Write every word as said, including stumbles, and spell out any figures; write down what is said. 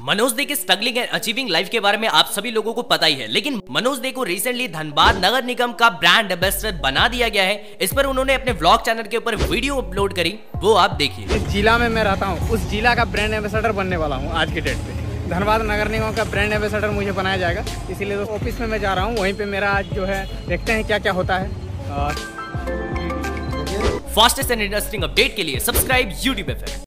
मनोज दे के struggling and achieving life के बारे में आप सभी लोगों को पता ही है, लेकिन मनोज दे को रिसेंटली धनबाद नगर निगम का ब्रांड एम्बेसडर बना दिया गया है। इस पर उन्होंने अपने व्लॉग चैनल के ऊपर वीडियो अपलोड करी, वो आप देखिए। इस जिला में मैं रहता हूँ, उस जिला का ब्रांड एम्बेसडर बनने वाला हूँ आज के डेट पे। धनबाद नगर निगम का ब्रांड एम्बेसडर मुझे बनाया जाएगा, इसीलिए तो ऑफिस में मैं जा रहा हूँ। वहीं पे मेरा आज जो है देखते हैं क्या क्या होता है। फास्टेस्ट एंड इंटरेस्टिंग अपडेट के लिए सब्सक्राइब यूट्यूब पे।